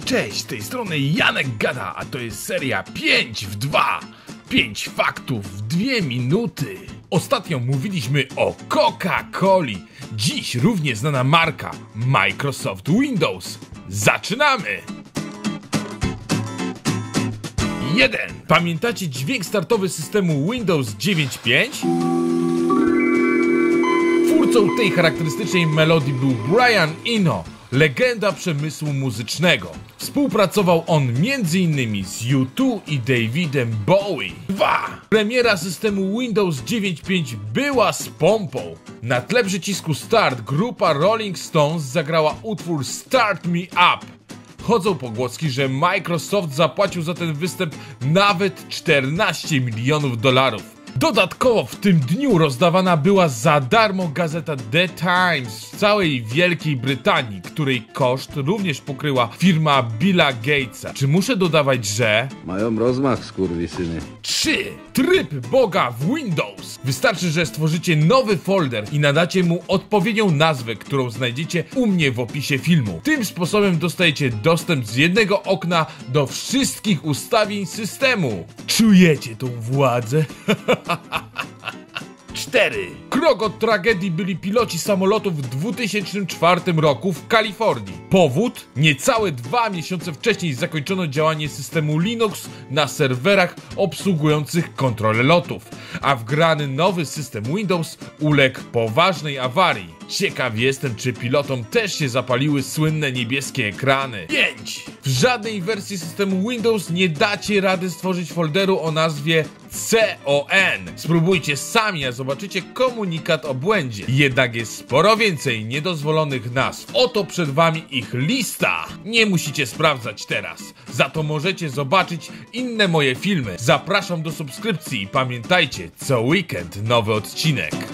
Cześć, z tej strony Janek Gada, a to jest seria 5 w 2. 5 faktów w 2 minuty. Ostatnio mówiliśmy o Coca-Coli. Dziś równie znana marka Microsoft Windows. Zaczynamy! 1. Pamiętacie dźwięk startowy systemu Windows 9.5? Twórcą tej charakterystycznej melodii był Brian Eno, legenda przemysłu muzycznego. Współpracował on m.in. z U2 i Davidem Bowie. 2. Premiera systemu Windows 9.5 była z pompą. Na tle przycisku Start grupa Rolling Stones zagrała utwór Start Me Up. Chodzą pogłoski, że Microsoft zapłacił za ten występ nawet $14 milionów. Dodatkowo w tym dniu rozdawana była za darmo gazeta The Times w całej Wielkiej Brytanii, której koszt również pokryła firma Billa Gatesa. Czy muszę dodawać, że... Mają rozmach, skurwysyny. 3. Tryb Boga w Windows. Wystarczy, że stworzycie nowy folder i nadacie mu odpowiednią nazwę, którą znajdziecie u mnie w opisie filmu. Tym sposobem dostajecie dostęp z jednego okna do wszystkich ustawień systemu. Czujecie tą władzę? 4. Krok od tragedii byli piloci samolotów w 2004 roku w Kalifornii. Powód? Niecałe 2 miesiące wcześniej zakończono działanie systemu Linux na serwerach obsługujących kontrolę lotów, a wgrany nowy system Windows uległ poważnej awarii. Ciekaw jestem, czy pilotom też się zapaliły słynne niebieskie ekrany. 5. W żadnej wersji systemu Windows nie dacie rady stworzyć folderu o nazwie CON. Spróbujcie sami, a zobaczycie komunikat o błędzie. Jednak jest sporo więcej niedozwolonych nazw. Oto przed wami ich lista. Nie musicie sprawdzać teraz. Za to możecie zobaczyć inne moje filmy. Zapraszam do subskrypcji i pamiętajcie, co weekend nowy odcinek.